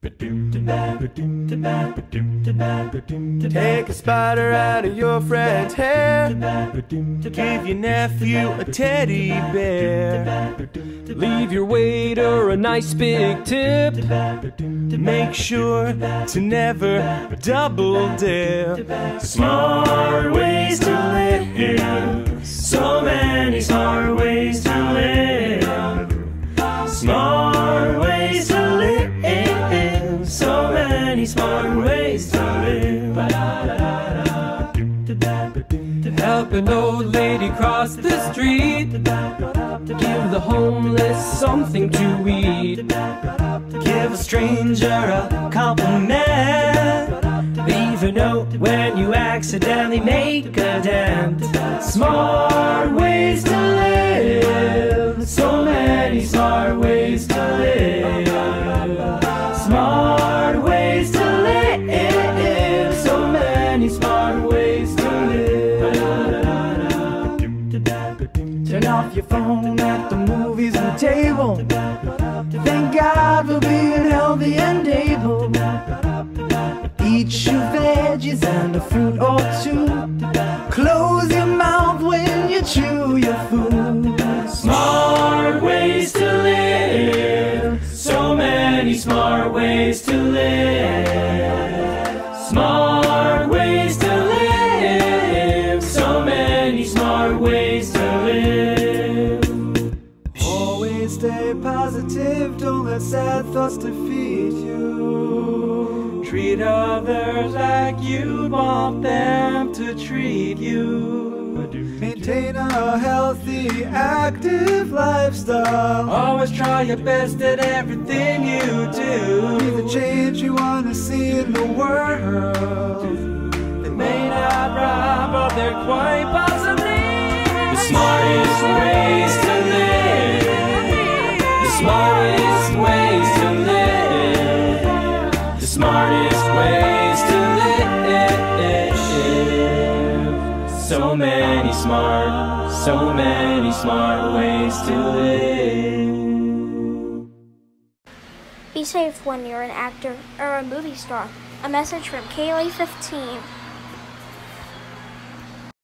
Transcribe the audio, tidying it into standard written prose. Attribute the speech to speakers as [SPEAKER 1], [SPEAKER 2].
[SPEAKER 1] Take a spider out of your friend's hair. Give your nephew a teddy bear. Leave your waiter a nice big tip. Make sure to never double dip. Smart ways to live. So many smart ways to live. Smart ways to live. So many smart ways to live. Help an old lady cross the street. Give the homeless something to eat. Give a stranger a compliment. Leave a note when you accidentally make a dent. Smart ways to live. So many smart ways to live. Smart ways to live. So many smart ways to live. Turn off your phone at the movies and table. Thank God for being healthy and able. Eat your veggies and a fruit or two. Close your mouth when you chew your food. Smart ways to live. So many smart ways to live. Smart ways to live. So many smart ways to live. Always stay positive. Don't let sad thoughts defeat you. Treat others like you'd want them to treat you. Maintain a healthy, active lifestyle. Always try your best at everything you do. Be the change you want to see in the world. They may not rhyme, but they're quite possibly the smartest ways to live. The smartest ways to live. The smartest ways to live. So many smart ways to live.
[SPEAKER 2] Be safe when you're an actor or a movie star. A message from KLA 15.